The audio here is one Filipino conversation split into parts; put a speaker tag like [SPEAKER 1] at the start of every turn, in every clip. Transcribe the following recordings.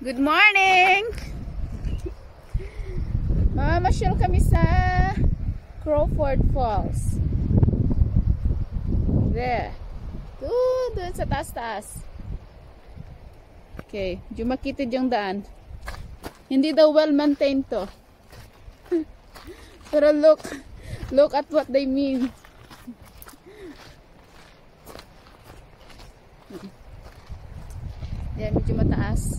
[SPEAKER 1] Good morning! Mamasyal kami sa Crawford Falls. There. Doon sa taas-taas. Okay, jumakitid yung daan. Hindi daw well-maintained to. Pero look at what they mean. Yan, medyo mataas.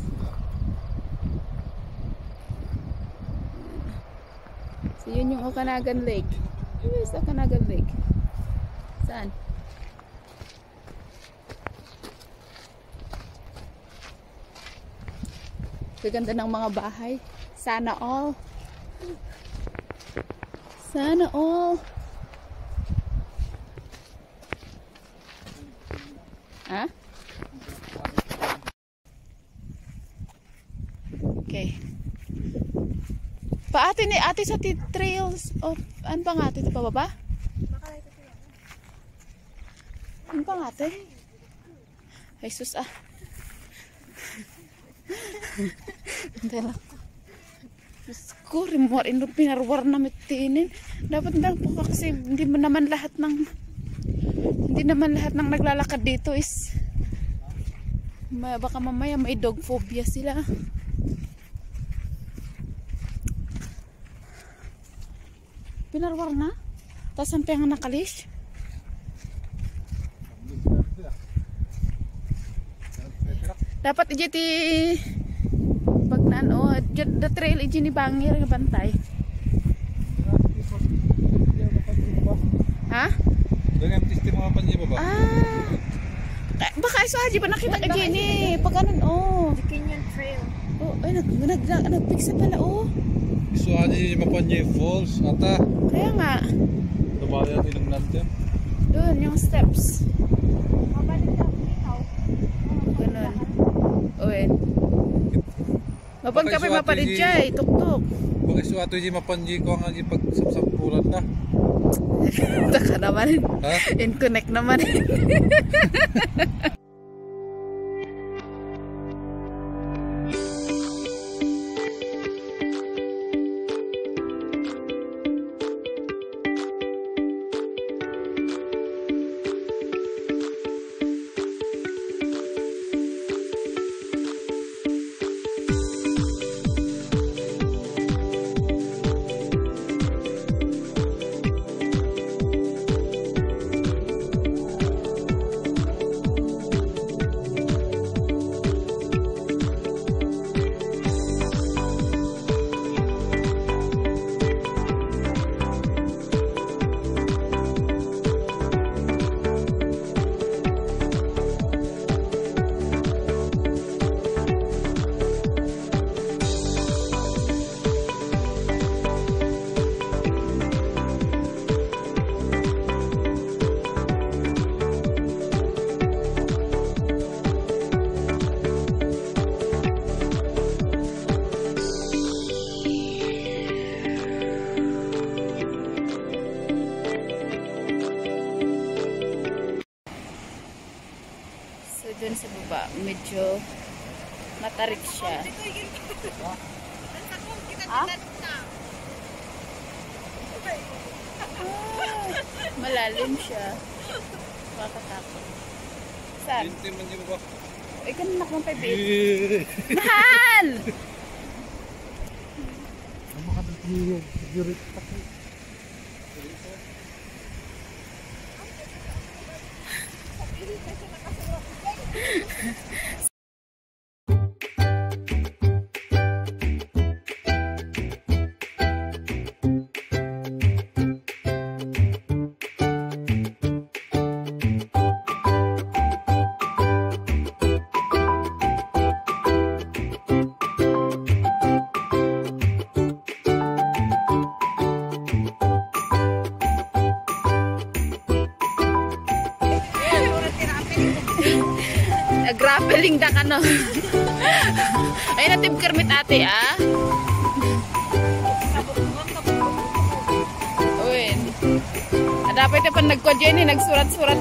[SPEAKER 1] So, yun yung Okanagan Lake. Yes, Okanagan Lake. Saan? Gaganda ng mga bahay. Sana all. Sana all. Ha? Okay. Paati ni ate sa trails of ano pa nga ate ito pa baba? Ano pa nga ate? Ay sus ah. Hindi lang. Ko rimor ino pinarwar na mitinin. Dapat lang po kasi hindi naman lahat ng naglalakad dito is baka mamaya may dog phobia sila. Pinarwar na? Tapos ang pengang nakalis? Dapat ijiti pag nano, the trail iji ni bangir nga bantay. Ha?
[SPEAKER 2] Dengan sistem apa niya ba?
[SPEAKER 1] Baka iso aji ba nakita ka ni pag anon oh.
[SPEAKER 3] Canyon Trail.
[SPEAKER 1] Oh, ay nagpiksa pala oh.
[SPEAKER 2] Iso aji Mapanye Falls ata.
[SPEAKER 1] Kaya nga.
[SPEAKER 2] Lumayan ilang natin.
[SPEAKER 1] Doon yung steps.
[SPEAKER 3] Mabalik daw ikaw.
[SPEAKER 1] Ganun. Owen. Mapag kami maparidjay, tuktok.
[SPEAKER 2] Baka iso ato aji Mapanye ko ang aji pagsapsapulan na.
[SPEAKER 1] Taka naman.
[SPEAKER 2] Ha?
[SPEAKER 1] In-connect naman. Doon sa baba, medyo matarik siya. Ah? Malalim siya. Makatakot. Saan?
[SPEAKER 2] Hindi man niya ba?
[SPEAKER 1] Ay, ganun ako ng pabit. Mahal! Grappling da ka no. Ay natin kermit ate ah. Uy. Dapat pa nagkodya ni nagsurat-surat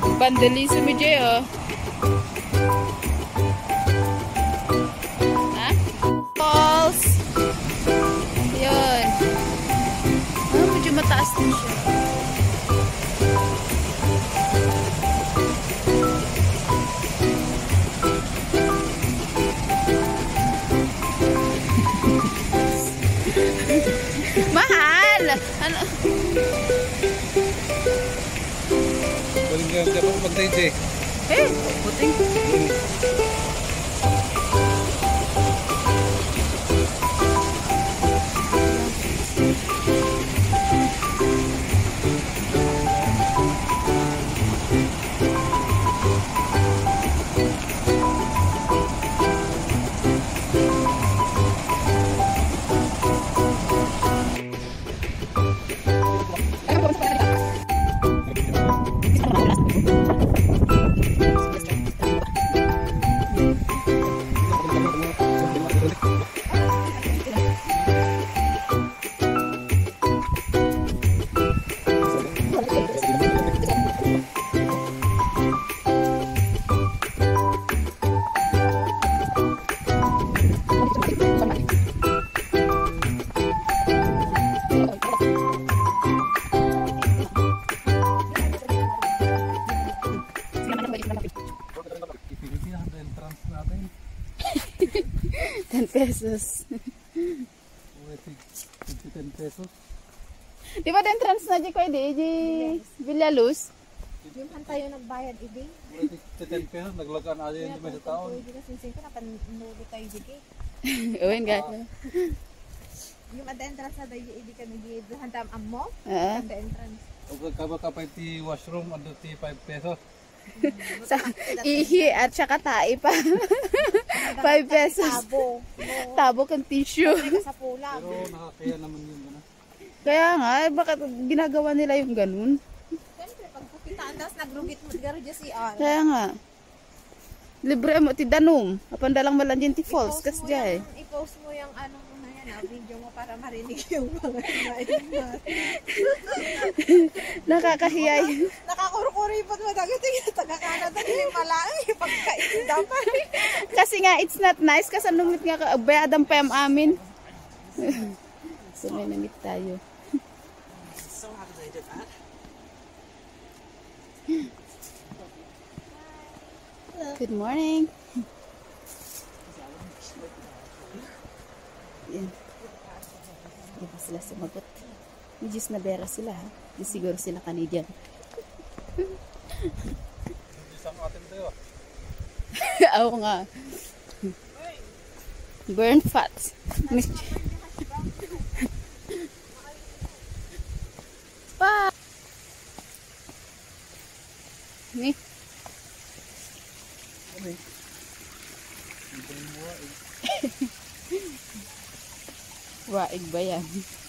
[SPEAKER 1] nagbandalism mi oh. Ha? Ano?
[SPEAKER 2] Galing ka dapat mag-DJ.
[SPEAKER 1] Eh, puting.
[SPEAKER 2] Pilipinas ang entrance natin.
[SPEAKER 1] 10 pesos.
[SPEAKER 2] Uy, 10 pesos.
[SPEAKER 1] Di ba the entrance na di ko di Villaluz?
[SPEAKER 3] Yung hantayo nagbayad, idi.
[SPEAKER 2] Uy, 10 pesos. Naglagaan aja yung may sa taon.
[SPEAKER 3] Hindi kasi singko na panulo tayo, idi.
[SPEAKER 1] Uwin ka.
[SPEAKER 3] Yung at the entrance na tayo, idi ka nag-i hantam amo.
[SPEAKER 1] Ah.
[SPEAKER 3] At the entrance.
[SPEAKER 2] O kaba kapay ti washroom, ano ti 5 pesos.
[SPEAKER 1] Sa ihi at saka tai pa. 5 pesos.
[SPEAKER 3] Tabo.
[SPEAKER 1] Tabo kang tissue.
[SPEAKER 3] May ka sa pula.
[SPEAKER 2] Pero nakakaya naman yun. Ano?
[SPEAKER 1] Kaya nga, bakit ginagawa nila yung ganun?
[SPEAKER 3] Siyempre, pag pukitaan, tapos nagrugit mo, garo dyan si R.
[SPEAKER 1] Kaya nga. Libre mo ti danom. Apan dalang malanjin ti falls kas jay.
[SPEAKER 3] I-post mo yung ano mo na yan, video mo para marinig yung mga inain na.
[SPEAKER 1] Nakakahiyay.
[SPEAKER 3] Nakakurkuripot mo, dagit taga-Canada, hindi malaki, pagkain dapat.
[SPEAKER 1] Kasi nga it's not nice kasi lumit nga ka bayadang pa yung amin. So may namit tayo. Good morning. Yan. Di ba sila sumagot? Medyo na bera sila ha. Di siguro sila Canadian.
[SPEAKER 2] Isang atin tayo.
[SPEAKER 1] Oo nga. Burn fats. Pa. Ni. Waig ba yan?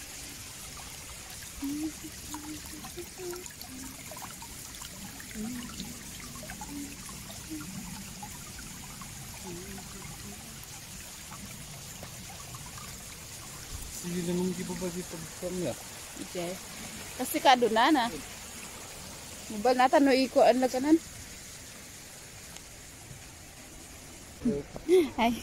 [SPEAKER 2] Sige naman di ba ba dito niya?
[SPEAKER 1] Okay. Kasi kaduna na. Mubal nata no ikuan lang kanan. Ay.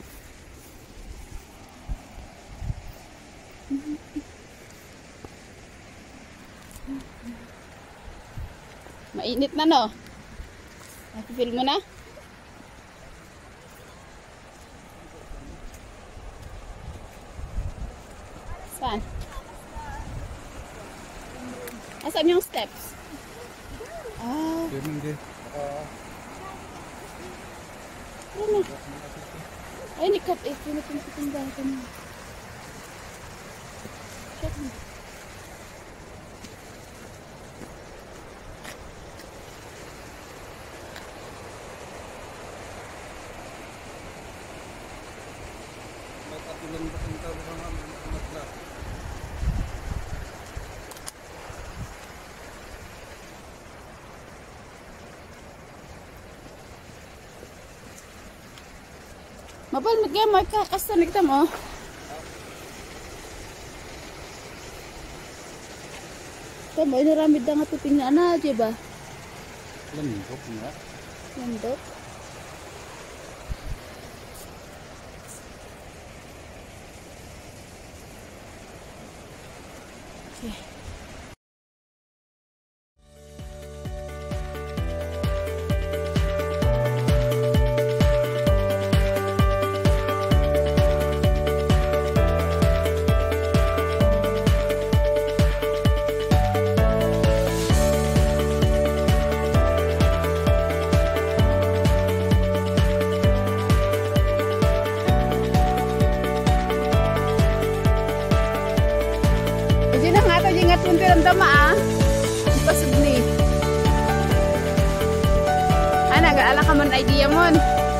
[SPEAKER 1] Mainit na no. Nakifeel mo na? Saan? Asan yung steps? Ah,
[SPEAKER 2] Ganun din.
[SPEAKER 1] ano? Ay, nikat eh. Pinapunta ka na. Check mo.
[SPEAKER 2] Matapulan ba ang tao ng matla?
[SPEAKER 1] Mapal mag-gamay ka. Kasta nagta mo. Tama, inaramid na nga tuting na na, diba?
[SPEAKER 2] Landok nga.
[SPEAKER 1] Landok. Okay. ramdama ah. Pasod ni. Nag-aala ka man idea mon.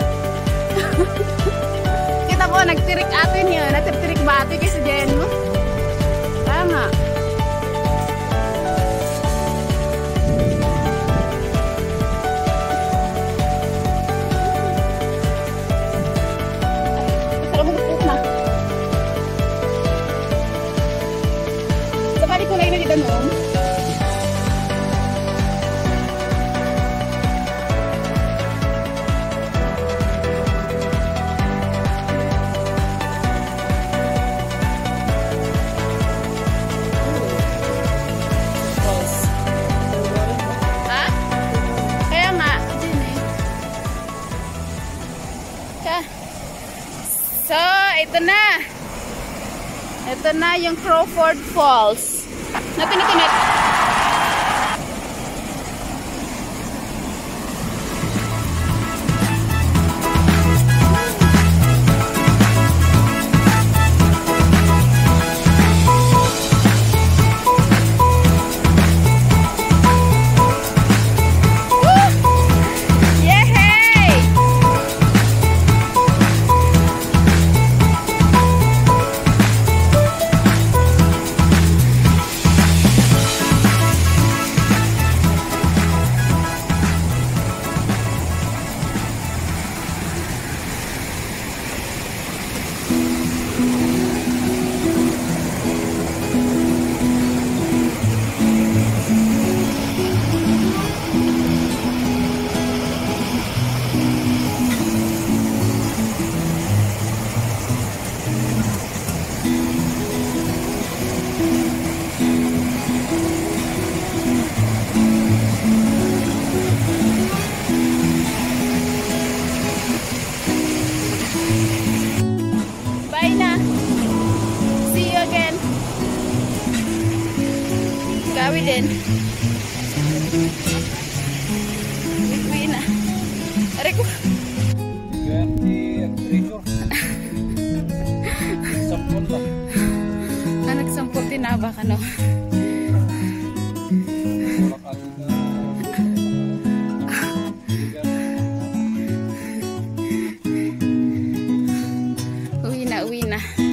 [SPEAKER 1] Kita po nagtirik atin yun. Nagtirik ba atin kasi dyan mo? Kaya nga. Sarap mo gupot na. Sabali ko lang nakita noon. So, ito na. Ito na yung Crawford Falls. Napinikinit. Gawi din. Uwi na. Aray ko.
[SPEAKER 2] Ganti ang treasure. Sampol lang.
[SPEAKER 1] Nagsampol din na ba ka no?
[SPEAKER 2] Walang ating
[SPEAKER 1] Uwi na, uwi na.